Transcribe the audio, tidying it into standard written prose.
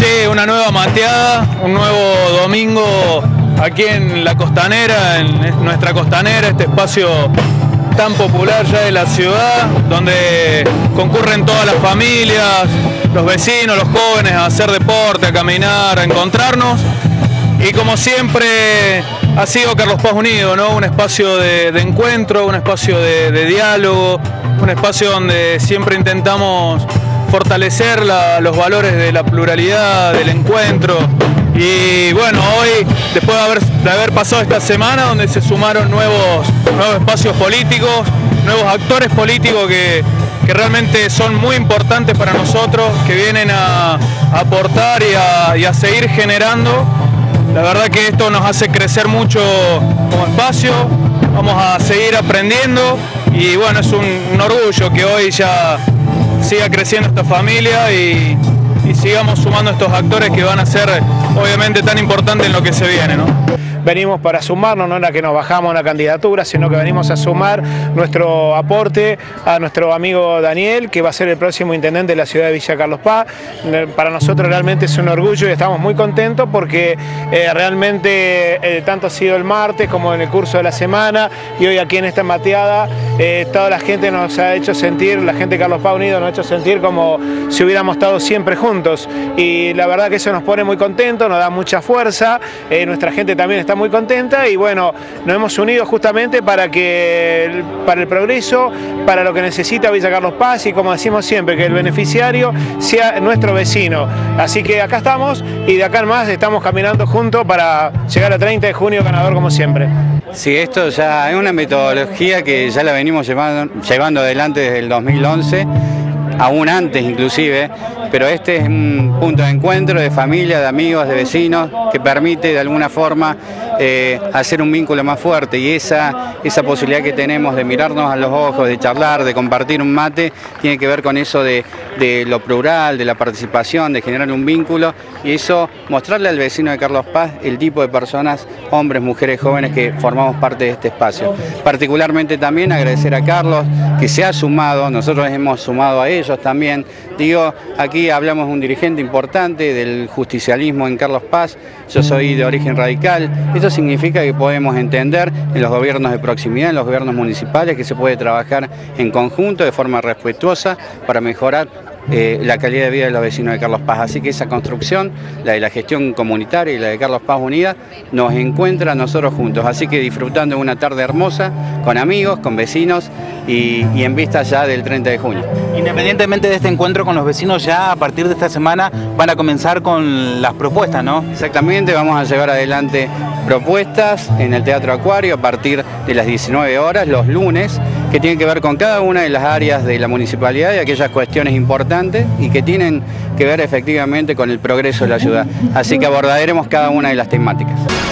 Sí, una nueva mateada, un nuevo domingo aquí en la Costanera, en nuestra Costanera, este espacio tan popular ya de la ciudad, donde concurren todas las familias, los vecinos, los jóvenes a hacer deporte, a caminar, a encontrarnos. Y como siempre ha sido Carlos Paz Unido, ¿no? Un espacio de encuentro, un espacio de diálogo, un espacio donde siempre intentamos fortalecer los valores de la pluralidad, del encuentro. Y bueno, hoy, después de haber pasado esta semana donde se sumaron nuevos espacios políticos, nuevos actores políticos que realmente son muy importantes para nosotros, que vienen a aportar y a seguir generando. La verdad que esto nos hace crecer mucho como espacio, vamos a seguir aprendiendo y bueno, es un orgullo que hoy ya siga creciendo esta familia y sigamos sumando estos actores que van a ser obviamente tan importantes en lo que se viene, ¿no? Venimos para sumarnos, no era que nos bajamos una candidatura, sino que venimos a sumar nuestro aporte a nuestro amigo Daniel, que va a ser el próximo intendente de la ciudad de Villa Carlos Paz. Para nosotros realmente es un orgullo y estamos muy contentos porque realmente tanto ha sido el martes como en el curso de la semana y hoy aquí en esta mateada toda la gente nos ha hecho sentir, la gente de Carlos Paz Unido nos ha hecho sentir como si hubiéramos estado siempre juntos y la verdad que eso nos pone muy contentos, nos da mucha fuerza, nuestra gente también está muy contenta y bueno, nos hemos unido justamente para el progreso, para lo que necesita Villa Carlos Paz y como decimos siempre, que el beneficiario sea nuestro vecino. Así que acá estamos y de acá en más estamos caminando juntos para llegar al 30 de junio ganador como siempre. Sí, esto ya es una metodología que ya la venimos llevando adelante desde el 2011, aún antes inclusive, pero este es un punto de encuentro de familia, de amigos, de vecinos, que permite de alguna forma hacer un vínculo más fuerte y esa posibilidad que tenemos de mirarnos a los ojos, de charlar, de compartir un mate, tiene que ver con eso de lo plural, de la participación, de generar un vínculo y eso, mostrarle al vecino de Carlos Paz el tipo de personas, hombres, mujeres, jóvenes que formamos parte de este espacio. Particularmente también agradecer a Carlos que se ha sumado, nosotros hemos sumado a ellos también. Digo, aquí hablamos de un dirigente importante del justicialismo en Carlos Paz, yo soy de origen radical, esto significa que podemos entender en los gobiernos de proximidad, en los gobiernos municipales, que se puede trabajar en conjunto de forma respetuosa para mejorar la calidad de vida de los vecinos de Carlos Paz. Así que esa construcción, la de la gestión comunitaria y la de Carlos Paz Unida, nos encuentra a nosotros juntos. Así que disfrutando de una tarde hermosa, con amigos, con vecinos y en vista ya del 30 de junio. Independientemente de este encuentro con los vecinos, ya a partir de esta semana van a comenzar con las propuestas, ¿no? Exactamente, vamos a llevar adelante propuestas en el Teatro Acuario a partir de las 19 horas, los lunes, que tienen que ver con cada una de las áreas de la municipalidad y aquellas cuestiones importantes y que tienen que ver efectivamente con el progreso de la ciudad. Así que abordaremos cada una de las temáticas.